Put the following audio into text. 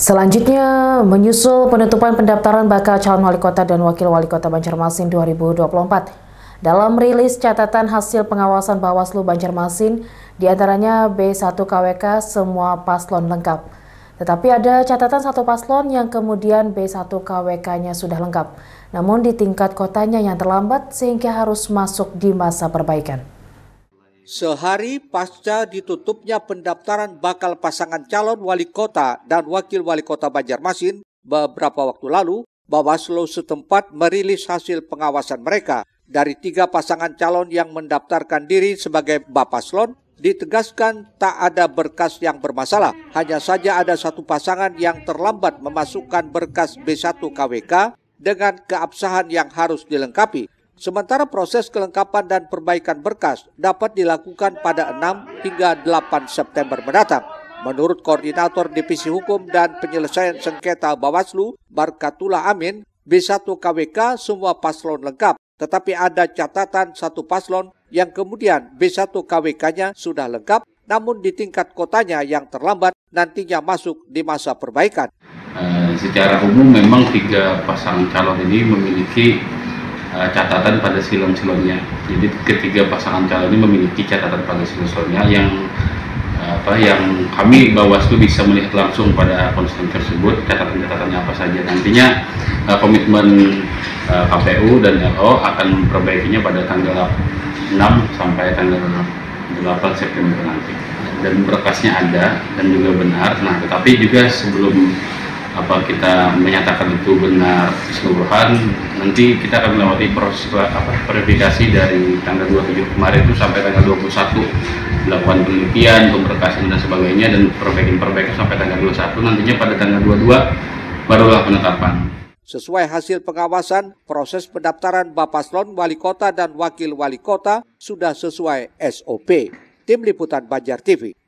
Selanjutnya, menyusul penutupan pendaftaran bakal calon wali kota dan wakil wali kota Banjarmasin 2024. Dalam rilis catatan hasil pengawasan Bawaslu Banjarmasin, diantaranya B1 KWK semua paslon lengkap. Tetapi ada catatan satu paslon yang kemudian B1 KWK-nya sudah lengkap. Namun di tingkat kotanya yang terlambat sehingga harus masuk di masa perbaikan. Sehari pasca ditutupnya pendaftaran bakal pasangan calon wali kota dan wakil wali kota Banjarmasin, beberapa waktu lalu, Bawaslu setempat merilis hasil pengawasan mereka. Dari 3 pasangan calon yang mendaftarkan diri sebagai Bapaslon, ditegaskan tak ada berkas yang bermasalah. Hanya saja ada satu pasangan yang terlambat memasukkan berkas B1 KWK dengan keabsahan yang harus dilengkapi. Sementara proses kelengkapan dan perbaikan berkas dapat dilakukan pada 6 hingga 8 September mendatang. Menurut Koordinator Divisi Hukum dan Penyelesaian Sengketa Bawaslu, Barkatullah Amin, B1 KWK semua paslon lengkap. Tetapi ada catatan satu paslon yang kemudian B1 KWK-nya sudah lengkap, namun di tingkat kotanya yang terlambat nantinya masuk di masa perbaikan. Secara umum memang 3 pasangan calon ini memiliki catatan pada silon-silonnya. Jadi ketiga pasangan calon ini memiliki catatan pada silon-silonnya yang kami Bawaslu bisa melihat langsung pada konstituen tersebut catatan-catatannya apa saja. Nantinya komitmen KPU dan LO akan memperbaikinya pada tanggal 6 sampai tanggal 8 September nanti. Dan berkasnya ada dan juga benar. Nah, tetapi juga sebelum kita menyatakan itu benar keseluruhan, nanti kita akan melewati proses verifikasi dari tanggal 27 kemarin itu sampai tanggal 21, dilakukan penelitian, pemberkasan dan sebagainya, dan perbaikan sampai tanggal 21. Nantinya pada tanggal 22 barulah penetapan. Sesuai hasil pengawasan, proses pendaftaran Bapaslon wali kota dan wakil wali kota sudah sesuai SOP. Tim Liputan Banjar TV.